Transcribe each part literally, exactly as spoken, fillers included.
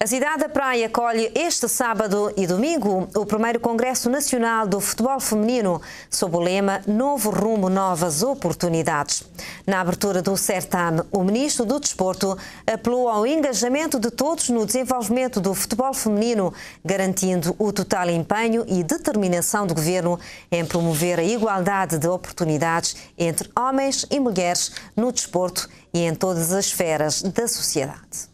A cidade da Praia acolhe este sábado e domingo o primeiro Congresso Nacional do Futebol Feminino, sob o lema Novo Rumo, Novas Oportunidades. Na abertura do certame, o Ministro do Desporto apelou ao engajamento de todos no desenvolvimento do futebol feminino, garantindo o total empenho e determinação do Governo em promover a igualdade de oportunidades entre homens e mulheres no desporto e em todas as esferas da sociedade.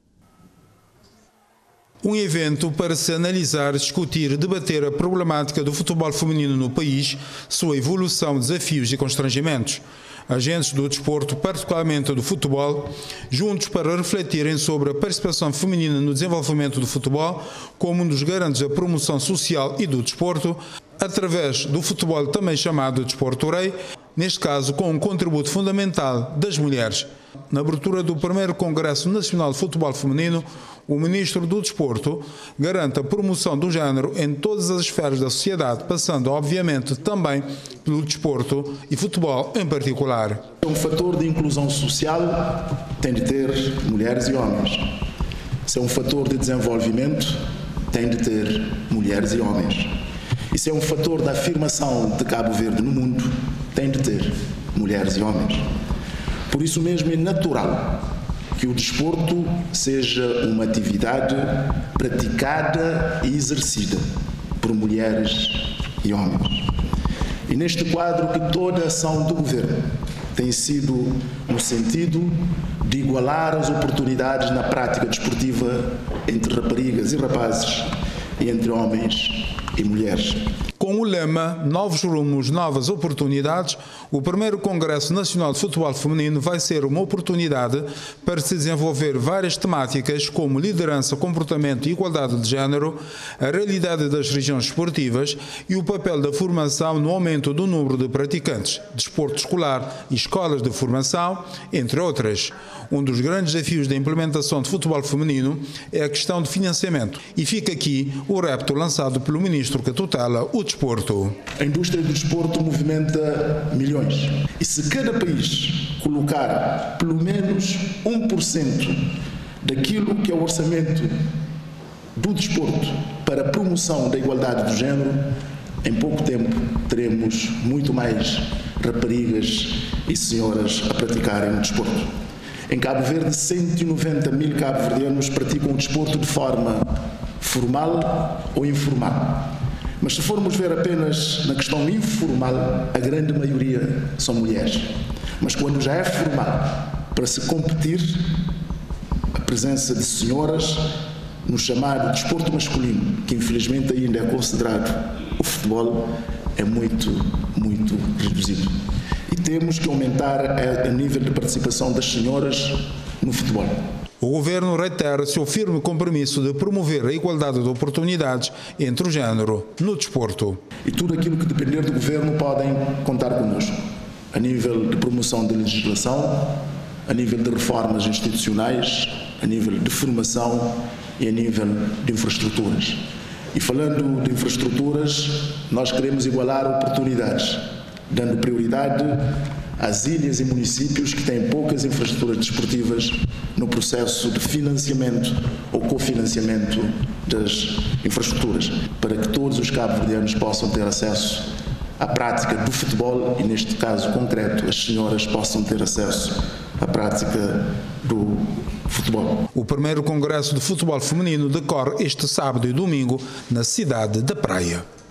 Um evento para se analisar, discutir e debater a problemática do futebol feminino no país, sua evolução, desafios e constrangimentos. Agentes do desporto, particularmente do futebol, juntos para refletirem sobre a participação feminina no desenvolvimento do futebol como um dos garantes da promoção social e do desporto, através do futebol também chamado de desporto rei, neste caso com um contributo fundamental das mulheres. Na abertura do primeiro Congresso Nacional de Futebol Feminino, o Ministro do Desporto garante a promoção do género em todas as esferas da sociedade, passando obviamente também pelo desporto e futebol em particular. Um fator de inclusão social tem de ter mulheres e homens. Se é um fator de desenvolvimento, tem de ter mulheres e homens. E se é um fator de afirmação de Cabo Verde no mundo, tem de ter mulheres e homens. Por isso mesmo é natural que o desporto seja uma atividade praticada e exercida por mulheres e homens. E neste quadro que toda a ação do Governo tem sido no sentido de igualar as oportunidades na prática desportiva entre raparigas e rapazes e entre homens e mulheres. Com o lema Novos Rumos, Novas Oportunidades, o primeiro Congresso Nacional de Futebol Feminino vai ser uma oportunidade para se desenvolver várias temáticas como liderança, comportamento e igualdade de género, a realidade das regiões esportivas e o papel da formação no aumento do número de praticantes, desporto escolar e escolas de formação, entre outras. Um dos grandes desafios da implementação de futebol feminino é a questão de financiamento. E fica aqui o repto lançado pelo Ministro que tutela o desporto. A indústria do desporto movimenta milhões. E se cada país colocar pelo menos um por cento daquilo que é o orçamento do desporto para a promoção da igualdade do género, em pouco tempo teremos muito mais raparigas e senhoras a praticarem o desporto. Em Cabo Verde, cento e noventa mil cabo-verdianos praticam o desporto de forma formal ou informal. Mas se formos ver apenas na questão informal, a grande maioria são mulheres. Mas quando já é formal, para se competir, a presença de senhoras no chamado desporto masculino, que infelizmente ainda é considerado o futebol, é muito, muito reduzido. E temos que aumentar o nível de participação das senhoras no futebol. O Governo reitera seu firme compromisso de promover a igualdade de oportunidades entre o género no desporto. E tudo aquilo que depender do Governo podem contar connosco, a nível de promoção de legislação, a nível de reformas institucionais, a nível de formação e a nível de infraestruturas. E falando de infraestruturas, nós queremos igualar oportunidades, dando prioridade às ilhas e municípios que têm poucas infraestruturas desportivas no processo de financiamento ou cofinanciamento das infraestruturas, para que todos os cabo-verdianos possam ter acesso à prática do futebol e, neste caso concreto, as senhoras possam ter acesso à prática do futebol. O primeiro Congresso de Futebol Feminino decorre este sábado e domingo na cidade da Praia.